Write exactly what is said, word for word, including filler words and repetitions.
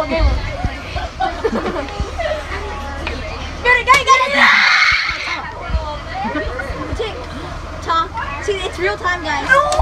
mode, game mode. Get it, get it, get it! Tick, tock. See, it's real time, guys.